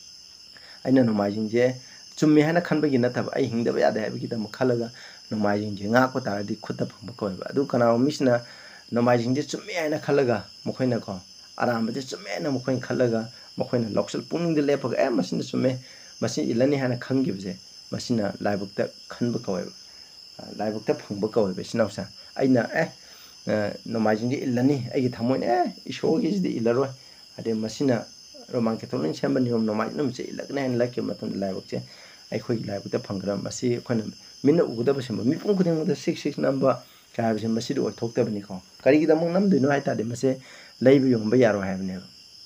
ꯑꯩꯅ ꯅꯣꯡꯃꯥꯏꯖꯤꯡꯁꯦ ꯆꯨꯝꯃꯤ ꯍꯥꯏꯅ ꯈꯟꯕꯒꯤ ꯅꯠꯇꯕ ꯑꯩ ꯍꯤꯡꯗꯕ ꯌꯥꯗꯦ ꯍꯥꯏꯕꯒꯤꯗꯃꯛ ꯈꯜꯂꯒ ꯅꯣꯡꯃꯥꯏꯖꯤꯡꯁꯦ ꯉꯥꯛꯄ ꯇꯥꯔꯗꯤ ꯈꯨꯠꯇ ꯐꯪꯕ ꯀꯧꯋꯦꯕ ꯑꯗꯨ ꯀꯅꯥꯒꯨꯝꯕ ꯃꯤꯁꯤꯅ ꯅꯣꯡꯃꯥꯏꯖꯤꯡꯁꯦ ꯆꯨꯝꯃꯤ ꯍꯥꯏꯅ ꯈꯜꯂꯒ ꯃꯈꯣꯏꯅꯀꯣ ꯑꯔꯥꯟꯕꯁꯦ ꯆꯨꯝꯃꯦ ꯍꯥꯏꯅ ꯃꯈꯣꯏꯅ ꯈꯜꯂꯒ ꯃꯈꯣꯏꯅ ꯂꯧꯁꯤꯜ ꯄꯨꯛꯅꯤꯡꯗ ꯂꯦꯞꯄꯒ ꯃꯁꯤꯅ ꯆꯨꯝꯃꯦ ꯃꯁꯤ ꯏꯜꯂꯅꯤ ꯍꯥꯏꯅ ꯈꯟꯈꯤꯕꯁꯦ ꯃꯁꯤꯅ ꯂꯥꯏꯕꯛꯇ ꯈꯟꯕ ꯀꯧꯋꯦꯕ ꯂꯥꯏꯕꯛꯇ ꯐꯪꯕ ꯀꯧꯋꯦꯕ ꯏꯆꯤꯟꯅꯥꯎꯁꯥ ꯑꯩꯅ ꯅꯣꯡꯃꯥꯏꯖꯤꯡꯁꯦ ꯏꯜꯂꯅꯤ ꯑꯩꯒꯤ ꯊꯃꯣꯏꯅ ꯏꯁꯣꯔꯒꯤꯁꯤꯗꯤ ꯏꯜꯂꯔꯣꯏ ꯍꯥꯏꯗꯤ ꯃꯁꯤꯅ ꯔꯣꯃꯥꯟ ꯀꯦꯊꯣꯂꯤꯛꯅ ꯁꯦꯝꯕ ꯅꯤꯌꯣꯝ ꯅꯣꯡꯃꯥꯏꯖꯤꯡ ꯅꯨꯃꯤꯠꯁꯦ ꯏꯜꯂꯒꯅꯤ ꯍꯥꯏꯅ ꯂꯥꯛꯈꯤꯕ ꯃꯇꯝꯗ ꯂꯥꯏꯕꯛꯁꯦ ꯑꯩꯈꯣꯏꯒꯤ ꯂꯥꯏꯕꯛꯇ ꯐꯪꯈ꯭ꯔ ꯃꯁꯤ ꯑꯩꯈꯣꯏꯅ ꯃꯤꯠꯅ ꯎꯒꯗꯕ ꯁꯤꯟꯕ ꯃꯤꯄꯨꯝ ꯈꯨꯗꯤꯡꯃꯛꯇ 666 ꯅꯝꯕ ꯀꯩ ꯍꯥꯏꯕꯁꯦ ꯃꯁꯤꯗꯤ ꯑꯣꯏꯊꯣꯛꯇꯕꯅꯤꯀꯣ ꯀꯔꯤꯒꯤꯗꯃꯛ ꯅꯝꯗꯣꯏꯅꯣ ꯍꯥꯏ ꯇꯥꯔꯗꯤ ꯃꯁꯦ ꯂꯩꯕ ꯌꯣꯟꯕ ꯌꯥꯔꯣꯏ ꯍꯥꯏꯕꯅꯦꯕ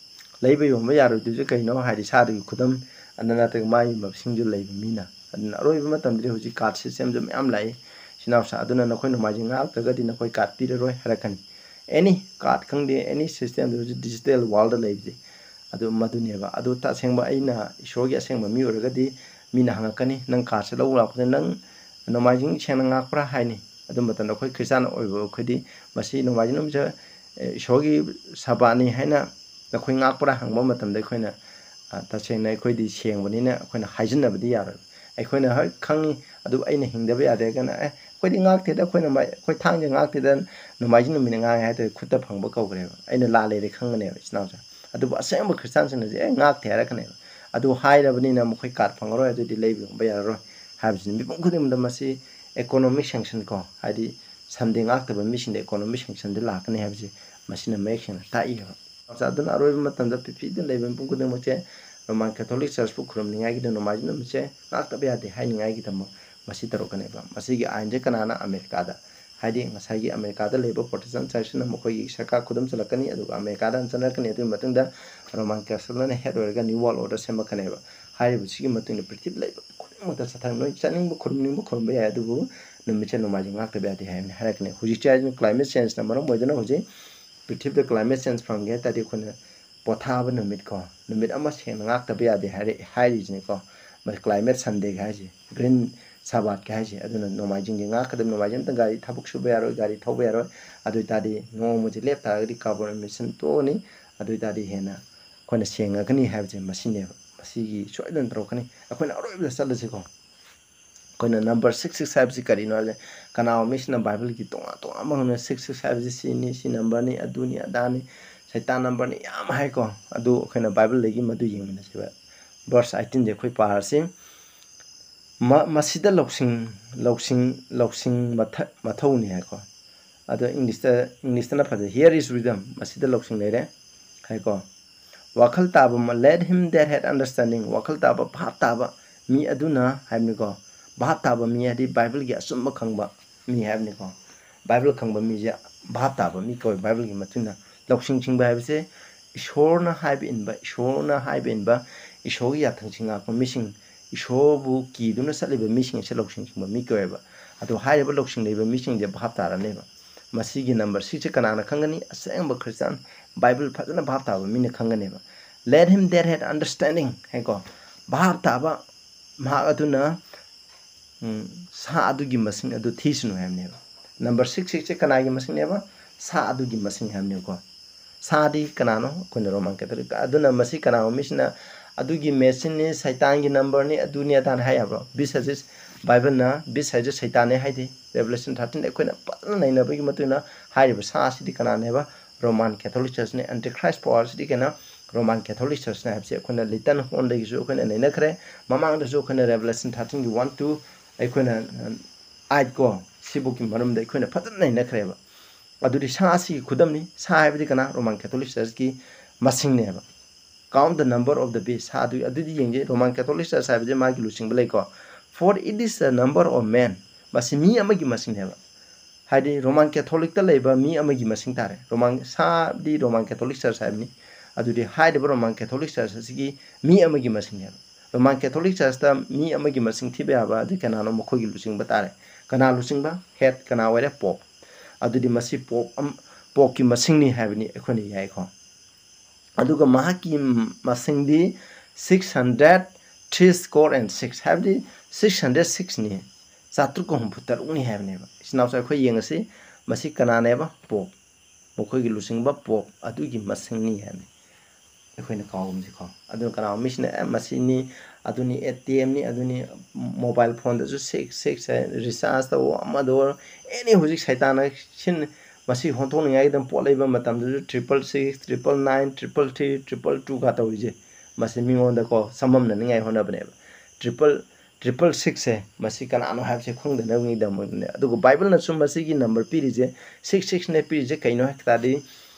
ꯂꯩꯕ ꯌꯣꯟꯕ ꯌꯥꯔꯣꯏꯗꯣꯏꯁꯦ ꯀꯩꯅꯣ ꯍꯥꯏꯗꯤ ꯁꯥꯗꯨꯒꯤ ꯈꯨꯗꯝ ꯑꯗꯨ ꯅꯠꯇ꯭ꯔꯒ ꯃꯥꯒꯤ ꯃꯁꯤꯡꯁꯨ ꯂꯩꯕ ꯃꯤꯅ ꯑꯗꯨꯅ ꯑꯔꯣꯏꯕ ꯃꯇꯝꯗꯗꯤ ꯍꯧꯖꯤꯛ ꯀꯥꯔꯠ ꯁꯤꯁꯇꯦꯝꯁꯨ ꯃꯌꯥꯝ ꯂꯥꯛꯏ ꯏꯆꯤꯟꯅꯥꯎꯁꯥ ꯑꯗꯨꯅ ꯅꯈꯣꯏ ꯅꯣꯡꯃꯥꯏꯖꯤꯡ ꯉꯥꯛꯇ꯭ꯔꯒꯗꯤ ꯅꯈꯣꯏ ꯀꯥꯔꯠ ꯄꯤꯔꯔꯣꯏ ꯍꯥꯏꯔꯛꯀꯅꯤ ꯑꯦꯅꯤ ꯀꯥꯔꯠ ꯈꯪꯗꯦ ꯑꯦꯅꯤ ꯁꯤꯁꯇꯦꯝꯗ ꯍꯧꯖꯤꯛ ꯗꯤꯖꯤꯇꯦꯜ ꯋꯥꯔꯜꯗ ꯂꯩꯕꯁꯦ ꯑꯗꯨ ꯃꯗꯨꯅꯦꯕ ꯑꯗꯨ ꯇꯁꯦꯡꯕ ꯑꯩꯅ ꯏꯁꯣꯔꯒꯤ ꯑꯁꯦꯡꯕ ꯃꯤ ꯑꯣꯏꯔꯒꯗꯤ ꯃꯤꯅ ꯍꯪꯉꯛꯀꯅꯤ ꯅꯪ ꯀꯥꯔꯠꯁꯦ ꯂꯧꯕ ꯂꯥꯛꯄꯗ ꯅꯪ ꯅꯣꯡꯃꯥꯏꯖꯤꯡ ꯁꯦꯡꯅ ꯉꯥꯛꯄ꯭ꯔꯥ ꯍꯥꯏꯅꯤ ꯑꯗꯨ ꯃꯇꯝꯗ ꯑꯩꯈꯣꯏ ꯈ꯭ꯔꯤꯁꯇꯥꯟ ꯑꯣꯏꯕ ꯑꯩꯈꯣꯏꯗꯤ ꯃꯁꯤ ꯅꯣꯡꯃꯥꯏꯖꯤꯡ ꯅꯨꯃꯤꯠꯁꯦ ꯏꯁꯣꯔꯒꯤ ꯁꯕꯥꯠꯅꯤ ꯍꯥꯏꯅ ꯑꯩꯈꯣꯏ ꯉꯥꯛꯄ꯭ꯔꯥ ꯍꯪꯕ ꯃꯇꯝꯗ ꯑꯩꯈꯣꯏꯅ ꯇꯁꯦꯡꯅ ꯑꯩꯈꯣꯏꯗꯤ ꯁꯦꯡꯕꯅꯤꯅ ꯑꯩꯈꯣꯏꯅ ꯍꯥꯏꯖꯤꯟꯅꯕꯗꯤ ꯌꯥꯔꯣꯏ ꯑꯩꯈꯣꯏꯅ ꯍꯣꯏ ꯈꯪꯉꯤ ꯑꯗꯨ ꯑꯩꯅ ꯍꯤꯡꯗꯕ ꯌꯥꯗꯦ ꯍꯥꯏꯔꯒꯅ ꯑꯩꯈꯣꯏꯗꯤ ꯉꯥꯛꯇꯦꯗ ꯑꯩꯈꯣꯏ ꯊꯥꯡꯖ ꯉꯥꯛꯇꯦꯗ ꯅꯣꯡꯃꯥꯏꯖꯤꯡ ꯅꯨꯃꯤꯠꯅ ꯉꯥꯡꯉꯦ ꯍꯥꯏꯇꯥꯔꯦ ꯈꯨꯠꯇ ꯐꯪꯕ ꯀꯧꯈ꯭ꯔꯦꯕ ꯑꯩꯅ ꯂꯥꯜꯂꯦꯗꯤ ꯈꯪꯒꯅꯦꯕ ꯏꯆꯤꯟꯅꯥꯎꯁꯦ ꯑꯗꯨꯕꯨ ꯑꯁꯦꯡꯕ ꯈ꯭ꯔꯤꯁꯇꯥꯟꯁꯤꯡꯅꯁꯦ ꯉꯥꯛꯇꯦ ꯍꯥꯏꯔꯛꯀꯅꯦꯕ ꯑꯗꯨ ꯍꯥꯏꯔꯕꯅꯤꯅ ꯃꯈꯣꯏ ꯀꯥꯔꯠ ꯐꯪꯉꯔꯣꯏ ꯑꯗꯨꯗꯤ ꯂꯩꯕ ꯌꯣꯟꯕ ꯌꯥꯔꯔꯣꯏ ꯍꯥꯏꯕꯁꯤꯅꯤ ꯃꯤꯄꯨꯝ ꯈꯨꯗꯤꯡꯃꯛꯇ ꯃꯁꯤ ꯏꯀꯣꯅꯣꯃꯤꯛ ꯁꯦꯡꯁꯟ ꯀꯣ ꯍꯥꯏꯗꯤ ꯁꯟꯗꯦ ꯉꯥꯛꯇꯕ ꯃꯤꯁꯤꯡꯗ ꯏꯀꯣꯅꯣꯃꯤꯛ ꯁꯦꯡꯁꯟꯗ ꯂꯥꯛꯀꯅꯤ ꯍꯥꯏꯕꯁꯤ ꯃꯁꯤꯅ ꯃꯌꯦꯛ ꯁꯦꯡꯅ ꯇꯥꯛꯏꯕ ꯑꯗꯨꯅ ꯑꯔꯣꯏꯕ ꯃꯇꯝꯗ ꯄ꯭ꯔꯤꯊꯤꯕꯤꯗ ꯂꯩꯕ ꯃꯤꯄꯨꯝ ꯈꯨꯗꯤꯡꯃꯛꯁꯦ ꯔꯣꯃꯥꯟ ꯀꯦꯊꯣꯂꯤꯛ ꯆꯔꯆꯄꯨ ꯈꯨꯔꯨꯝꯅꯤꯡꯉꯥꯏꯒꯤꯗ ꯅꯣꯡꯃꯥꯏꯖꯤꯡ ꯅꯨꯃꯤꯠꯁꯦ ꯉꯥꯛꯇꯕ ꯌꯥꯗꯦ ꯍꯥꯏꯅꯤꯡꯉꯥꯏꯒꯤꯗꯃꯛ ꯃꯁꯤ ꯇꯧꯔꯛꯀꯅꯦꯕ ꯃꯁꯤꯒꯤ ꯑꯥꯏꯟꯁꯦ ꯀꯅꯥꯅ ꯑꯃꯦꯔꯤꯀꯥꯗ ꯍꯥꯏꯗꯤ ꯉꯁꯥꯏꯒꯤ ꯑꯃꯦꯔꯤꯀꯥꯗ ꯂꯩꯕ ꯄ꯭ꯔꯣꯇꯦꯁꯇꯦꯟ ꯆꯔꯆꯁꯤꯅ ꯃꯈꯣꯏꯒꯤ ꯁꯔꯀꯥꯔ ꯈꯨꯗꯝ ꯆꯜꯂꯛꯀꯅꯤ ꯑꯗꯨꯒ ꯑꯃꯦꯔꯤꯀꯥꯗ ꯆꯠꯅꯔꯛꯀꯅꯤ ꯑꯗꯨꯒꯤ ꯃꯇꯨꯡꯗ ꯔꯣꯃꯥꯟ ꯀꯦꯊꯣꯂꯤꯛꯅ ꯍꯦꯠ ꯑꯣꯏꯔꯒ ꯅ꯭ꯌꯨ ꯋꯥꯔꯜ ꯑꯣꯔꯗꯔ ꯁꯦꯝꯃꯛꯀꯅꯦꯕ ꯍꯥꯏꯔꯤꯕꯁꯤꯒꯤ ꯃꯇꯨꯡꯗ ꯄ꯭ꯔꯤꯊꯤꯕꯤ ꯂꯩꯕ ꯈꯨꯗꯤꯡꯃꯛꯇ ꯆꯠꯊꯪ ꯅꯣꯏ ꯆꯠꯅꯤꯡꯕ ꯈꯨꯔꯨꯝꯅꯤꯡꯕ ꯈꯨꯔꯨꯝꯕ ꯌꯥꯏ ꯑꯗꯨꯕꯨ ꯅꯨꯃꯤꯠꯁꯦ ꯅꯣꯡꯃꯥꯏꯖꯤꯡ ꯉꯥꯛꯇꯕ ꯌꯥꯗꯦ ꯍꯥꯏꯕꯅꯤ ꯍꯥꯏꯔꯛꯀꯅꯤ ꯍꯧꯖꯤꯛꯁꯦ ꯍꯥꯏꯁꯤꯅ ꯀ꯭ꯂꯥꯏꯃꯦꯠ ꯆꯦꯟꯖꯅ ꯃꯔꯝ ꯑꯣꯏꯗꯨꯅ ꯍꯧꯖꯤꯛ ꯄ꯭ꯔꯤꯊꯤꯕꯤꯗ ꯀ꯭ꯂꯥꯏꯃꯦꯠ ꯆꯦꯟꯖ ꯐꯪꯒꯦ ꯍꯥꯏ ꯇꯥꯔꯗꯤ ꯑꯩꯈꯣꯏꯅ ꯄꯣꯊꯥꯕ ꯅꯨꯃꯤꯠ ꯀꯣ ꯅꯨꯃꯤꯠ ꯑꯃ ꯁꯦꯡꯅ ꯉꯥꯛꯇꯕ ꯌꯥꯗꯦ ꯍꯥꯏꯔꯤꯁꯤꯅꯤꯀꯣ ꯀ꯭ꯂꯥꯏꯃꯦꯠ ꯁꯟꯗꯦꯒ ꯍꯥꯏꯁꯦ ꯒ꯭ꯔꯤꯟ ꯁꯥꯕꯥꯠꯀ ꯍꯥꯏꯁꯦ ꯑꯗꯨꯅ ꯅꯣꯡꯃꯥꯏꯖꯤꯡꯁꯦ ꯉꯥꯛꯀꯗꯕ ꯅꯣꯡꯃꯥꯏꯖꯤꯡ ꯒꯥꯔꯤ ꯊꯕꯛ ꯁꯨꯕ ꯌꯥꯔꯣꯏ ꯒꯥꯔꯤ ꯊꯧꯕ ꯌꯥꯔꯣꯏ ꯑꯗꯨ ꯑꯣꯏꯇꯥꯔꯗꯤ ꯅꯣꯡꯃꯁꯦ ꯂꯦꯞ ꯇꯥꯔꯒꯗꯤ ꯀꯥꯔꯕꯣꯟ ꯑꯦꯃꯤꯁꯟ ꯇꯣꯛꯑꯅꯤ ꯑꯗꯨ ꯑꯣꯏꯇꯥꯔꯗꯤ ꯍꯦꯟꯅ ꯑꯩꯈꯣꯏꯅ ꯁꯦꯡꯉꯒꯅꯤ ꯍꯥꯏꯕꯁꯦ ꯃꯁꯤꯅꯦꯕ ꯃꯁꯤꯒꯤ ꯁꯣꯏꯗꯅ ꯇꯧꯔꯛꯀꯅꯤ ꯑꯩꯈꯣꯏꯅ ꯑꯔꯣꯏꯕꯗ ꯆꯠꯂꯁꯤꯀꯣ ꯑꯩꯈꯣꯏꯅ ꯅꯝꯕꯔ 666 ꯍꯥꯏꯕꯁꯤ ꯀꯔꯤꯅꯣ ꯍꯥꯏꯕꯁꯦ ꯀꯅꯥꯒꯨꯝꯕ ꯃꯤꯁꯤꯅ ꯕꯥꯏꯕꯜꯒꯤ ꯇꯣꯉꯥꯟ ꯇꯣꯉꯥꯟꯕ ꯉꯝꯅ 666 ꯍꯥꯏꯕꯁꯤ ꯁꯤꯅꯤ ꯁꯤ ꯅꯝꯕꯔꯅꯤ ꯑꯗꯨꯅꯤ ꯑꯗꯥꯅꯤ ꯁꯩꯇꯥꯟ ꯅꯝꯕꯔꯅꯤ ꯌꯥꯝ ꯍꯥꯏꯀꯣ ꯑꯗꯨ ꯑꯩꯈꯣꯏꯅ ꯕꯥꯏꯕꯜꯗꯒꯤ ꯃꯗꯨ ꯌꯦꯡꯃꯤꯟꯅꯁꯦꯕ ꯚꯔꯁ 18ꯁꯦ ꯑꯩꯈꯣꯏ ꯄꯥꯔꯁꯤ ꯃꯁꯤꯗ ꯂꯧꯁꯤꯡ ꯃꯊꯧꯅꯤ ꯍꯥꯏꯀꯣ ꯑꯗꯣ ꯏꯪꯂꯤꯁꯇꯅ ꯐꯖꯩ ꯍꯤꯌꯔ ꯏꯁ ꯋꯤꯗꯝ ꯃꯁꯤꯗ ꯂꯧꯁꯤꯡ ꯂꯩꯔꯦ ꯍꯥꯏꯀꯣ ꯋꯥꯈꯜ ꯇꯥꯕ let him that hath understanding ꯋꯥꯈꯜ ꯇꯥꯕ ꯚꯥꯞ ꯇꯥꯕ ꯃꯤ ꯑꯗꯨꯅ ꯍꯥꯏꯕꯅꯤꯀꯣ ꯚꯥꯞ ꯇꯥꯕ ꯃꯤ ꯍꯥꯏꯗꯤ ꯕꯥꯏꯕꯜꯒꯤ ꯑꯆꯨꯝꯕ ꯈꯪꯕ ꯃꯤ ꯍꯥꯏꯕꯅꯤꯀꯣ ꯕꯥꯏꯕꯜ ꯈꯪꯕ ꯃꯤꯁꯦ ꯚꯥꯞ ꯇꯥꯕ ꯃꯤ ꯀꯧꯏ ꯕꯥꯏꯕꯜꯒꯤ ꯃꯇꯨꯡꯗ ꯂꯧꯁꯤꯡ ꯁꯤꯡꯕ ꯍꯥꯏꯕꯁꯦ ishorna haiba inba ishorna haiba inba ishogi yathangsinga ko missing ishobu ki duna saliba missing se loksing singba mi koeba ado haiba loksing leba missing je bhap taraneba masigi number 6 kanana khangani asengba christian bible fazana bhap taba mine khanganeba let him that had understanding heko bhap taba ma aduna sa adugi masing adu thisnu hamneba number 6 kanagi masing neba sa adugi masing hamne ko sadi kanano kun roman catholic aduna masi kanao misna adugi machine ni saitan gi number ni aduni atan hayabro bisajes bible na bisajes saitan ne haide revelation 13 ekona patna naina bagi matuna hayriba sa sidi kanane ba roman catholic church ne antichrist power sidi kana roman catholic church na habse ekona litan hon de ju ekona naina khre mamang da ju ekona revelation 13 gi 1 to ekona ai ko sibuki marum de ekona patna naina khre ba adudi saasi khudam ni saibdi kana roman catholic church ki masing ne ba count the number of the beast adudi yengje roman catholic church saibje ma gi lusing belai ko for it is the number of men basi mi amagi masing ne ba hadi roman catholic ta leba mi amagi masing tare roman sa di roman catholic church saibni adudi haide roman catholic church sigi mi amagi masing ne ba roman catholic church ta mi amagi masing thibe aba de kana no mokho gi lusing ba tare kana lusing ba head kana were pop adudi masi pok ki masing ni habni ekhoni yai kho aduga mahaki masing di 600 threescore and 6 habdi 606 ni satru ko humputar uni habne ba isnaw sa khoi yengasi masi kana ne ba pok mokhoi gi lusing ba pok adugi masing ni habni ekhoni kawum ji kho adu kana misne masi ni aduni ATM ni aduni mobile phone da ju 6 recharge ta amado any huzik saitana sin masi honthong ngai dam polaiba matam ju 666 999 333 222 ka ta wije masi mingon da ko samam na ngai hona bane triple 6 se masi kana ano have se khung da na ngai dam ne adu bible na sum masi gi number piri je 66 ne piri je kaino hakta di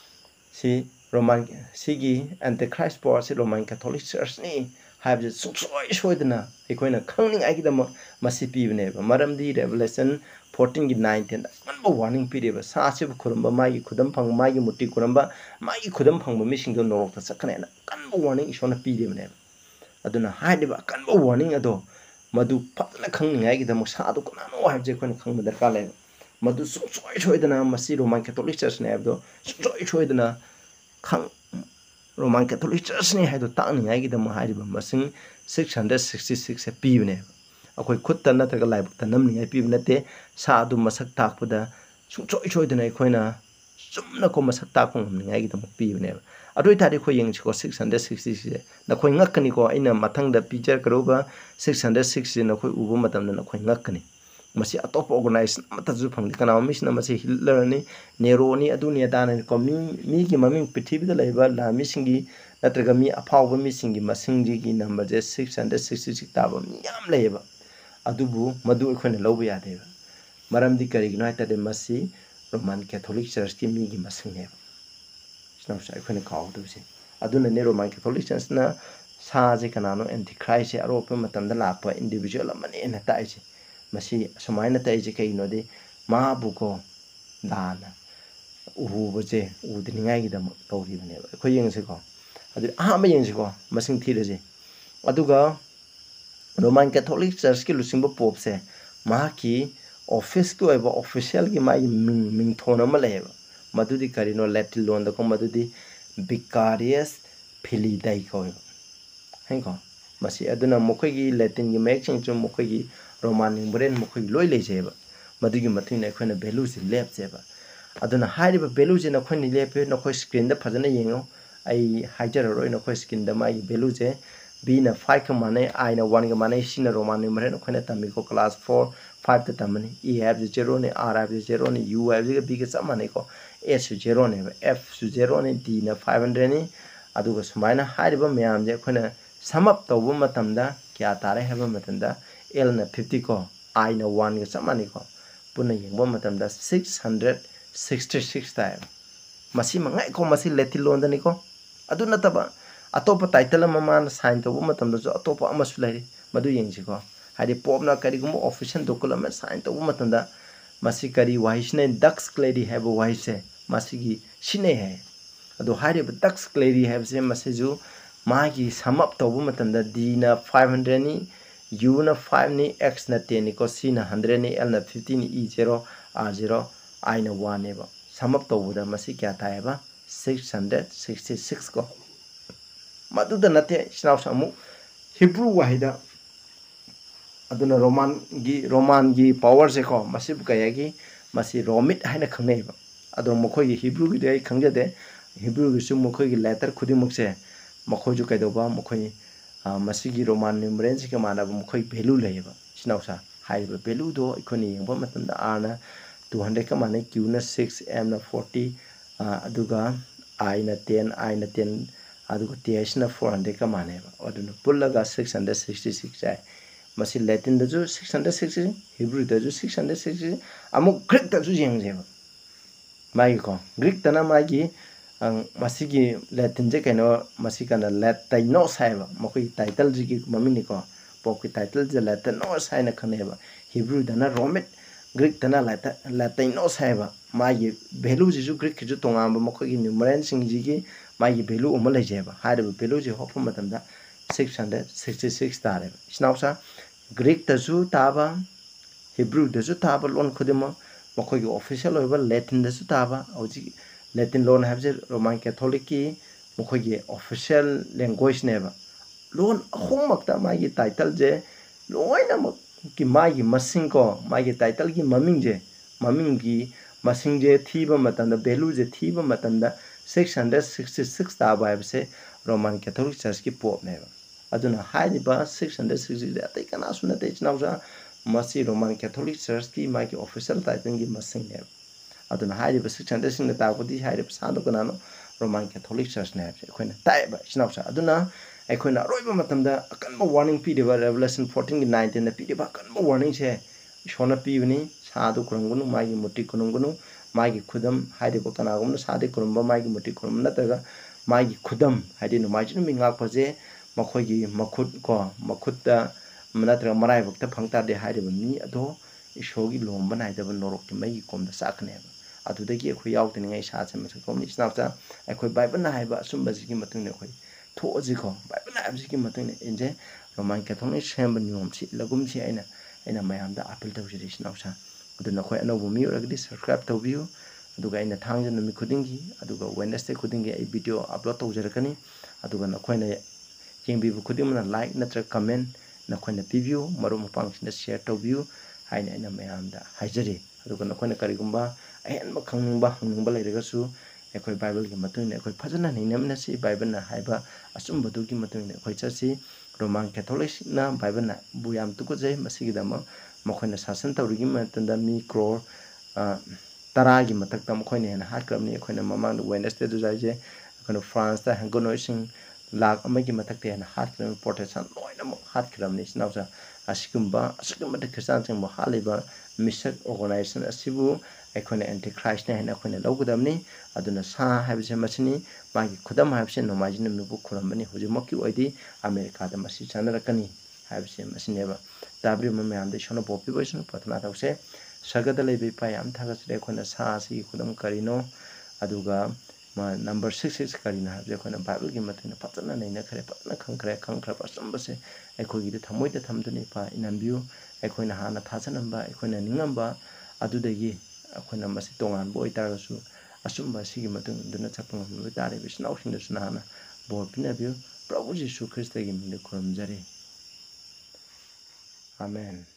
si roman sigi antichrist power si roman catholic church ni have je soidna ekoina khangning ai gi dam masi pibne maram di revelation 14 gi 19 anba warning period sa se khuramba magi khudam phang magi mutti khuramba magi khudam phang mi sing do norok ta sakane na kanba warning isona pide ne aduna haide ba kanba warning ado madu patna khangning ai gi dam sa do kana no have je khon khang madar ka le madu soidna masi roman catholic church ne abdo soidna khang roman catholic church ne haido tangning ai gi dam haide ba masing 666 se pibne akoi khutta na ta lai ta namni ai pib nate sa adu masak tak pada choi dana khoina sumna ko masak tak ko ngamni ai gi dam pib ne adoi ta de khoi yeng chiko 666 na khoi ngakni ko aina mathang da picture karoba 660 na khoi ubu matam na khoi ngakni masi atop organize mata ju phang kana mis na masi hitler ni nero ni adu ni da na ko mi gi maming pithibida laiba la mi singi natraga mi aphawba mi singi masing ji gi number je 666 taba mi yam laiba adubu madu ekhone lobu yade maram di kari gino haita de masi roman catholic church ki mi gi masing ne sna sa ekhone kaw du se aduna ne roman catholic church na sa je kanano antichrist se aropa matam da lapa individual amane na tai se masi samaina tai je kai no de ma bu ko dana uhu boje udningai gi dam tawri bane khoi yeng se ko adu ma yeng se ko masing thire je aduga roman catholic church ki lusingba pop se ma ki office ko eba official ki mai ming thona ma leba madudi karino latin lon da ko madudi vicarious philidai ko hein ko masi aduna mokhoi gi latin gi mek ching chum mokhoi gi roman ingren mokhoi loi lei jeba madugi matin na khoina value si lep jeba aduna hariba value je na khoini lepe na khoi screen da phajana yengo ai hajar roi na khoi screen da mai value je b na 5 ka mane I na 1 ka mane c na roman numeral na khoina tammi ko class 4 5 ta tamani e have 0 ne r have 0 ne u have ga b ka samane ko s 0 ne f 0 ne d na 500 ne aduga sumaina hariba myam je khoina samap tawbu matamda kya tare haba matamda l na 50 ko I na 1 ga samane ko puna yengba matamda 666 time masi mangai ko masi letilon da ni ko adu nataba atopa title mama sign to matamda jo atopa amasu lai madu yengsi ko hadi popna kari gumo official document sign to matamda masi kari wahisne ducks clady have wahise masi gi sine hai ado hairiba ducks clary habse masiju magi sum up tobu matamda d na 500 ni u na 5 ni x na 10 ni ko c na 100 ni l na 50 ni e 0 r 0 I na 1 ne ba sum up tobu da masi kya tha ba 666 ko madu da nate snaw samu Hebrew wahida aduna roman gi power se ko masib kayagi masi romit haina khangnei ba ado mokhoi gi Hebrew gi dei khangjade Hebrew gi sum mokhoi gi letter khudimuk se mokhoi ju kaido ba mokhoi masi gi roman numeral se ke mana ba mokhoi value lei ba sinausa hai ba value do ikoni yengba matam da r na 200 ka mana q na 6 m na 40 aduga I na 10 aduga ts na 400 ka mana ba aduna pullaga 666 ai masi Latin da ju 660 Hebrew da ju 660 amuk Greek da ju yengje mai ko Greek tana magi masi gi Latin je kaino masi kana Latino saiba mokoi title ji gi mamini ko pokoi title je Latino sai na khane ba Hebrew dana Romic Greek tana Latino saiba magi value ji ju Greek ju tonga ba mokoi gi numeral sing ji gi magi value uma leje ba haida value ji hopum matam da 666 tare snausa Greek da ju taba Hebrew da ju taba lon khudima mokhoi gi official oiba Latin da ju taba auji Latin lon habje Roman Catholic ki mokhoi gi official language neba lon homakta magi title je loina ki magi masing ko magi title gi maming gi masing je thiba matanda value je thiba matanda 666 taba habse Roman Catholic Church ki pop neba aduna hairiba 660 atai kana suna te chnausa masi Roman Catholic Church ki magi official title gi masing neba aduna hairiba 600 sing ta pudi hairiba sando kana Roman Catholic Church ne khoina taiba chnausa aduna khoina roiba matamda akanba warning pi deba Revelation 14 ki 19 na pi deba akanba warning se shona pi bini sadu kurangunu magi muti kunungunu magi khudam hairiba kana gumna sade kurumba magi muti kurum nataga magi khudam haidi no magi mi ngak paje makhoi gi makhut da manatra marai bakta phangta de hairiba mi ado ishogi lomba naidaba norok ki mai komda sakne adudagi khoi yautini ngai sa che masak komni snapta khoi bible na haiba sumba ji ki matung ne khoi tho ji ko bible na ji ki matung ne inje Roman Catholic semba niom si lagum si aina mayam da appeal tawjiri snapsa aduna khoi anobu mi oragdi subscribe tawbiu aduga aina thangja numi khudingi aduga Wednesday khudingi ai video upload tawjarakani aduga na khoi na yengbibu khudimna like natra comment na khoi na preview maru mapang sina share tawbiu haina aina mayam da haijari aduga na khoi na karigumba ayan khangba hangba leiragasu ekhoi bible gi matung ne ekhoi phajana ninamna si bible na haiba asumba du gi matung ne ekhoi chasi Roman Catholic na bible na buyam tuko jai masigi dama makhoi na sasan tawrigi matanda mi crore tara gi matak tam khoi ne na hatkram ni ekhoi na mamang Wednesday du jai je ekhoi France ta hangono sing lak amagi matak te na hatkram protection loina mo hatkram ni snausa asikumba de Christian sing mo haliba mission organization asibu ekhone antichrist ne hena khone logudamni aduna sa habse masini magi khudam habse nomaji ne bu khurambani hujimaki oidi America da masi chanarakani habse masineba dabri mame amde shono popi boisno patna tawse sagada lebe payam thagasre khone sa si khudam Karino aduga ma number 66 Karino habse khone bible gi matuna patna nei na khare patna khangkhra pasambase ekhogi de thamoi de thamduni pa inambiu ekhoina hana thasanamba ekhoina ningamba adudagi akhona masi tongan boy tarasu asumba sigi matung duna chapang mu tare bisnaw sing suna hana bor pinabiu Prabhu Jisu Christ gi minde kuramjare amen.